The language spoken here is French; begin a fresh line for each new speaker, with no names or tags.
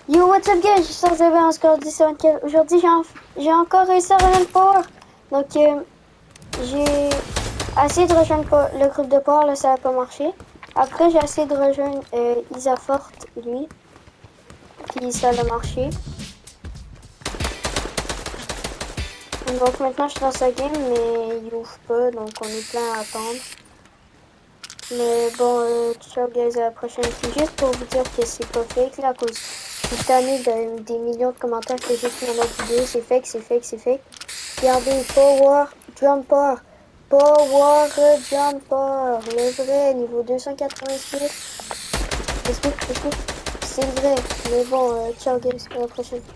Yo, what's up guys, je suis Sorzevé en score 17. Aujourd'hui, j'ai encore réussi à rejoindre Power. Donc, j'ai essayé de rejoindre le groupe de Power, là, ça n'a pas marché. Après, j'ai essayé de rejoindre Isafort, lui, puis ça a marché. Donc, maintenant, je suis dans sa game, mais il ouvre pas, donc on est plein à attendre. Mais bon, ciao guys, à la prochaine. Puis juste pour vous dire que c'est pas fake, là, à cause je suis tanné des millions de commentaires que j'ai sur mon autre vidéo. C'est fake, c'est fake, c'est fake. Regardez, Power Jumper. Power Jumper. Le vrai, niveau 286. Est-ce que c'est le vrai? Mais bon, ciao guys, à la prochaine.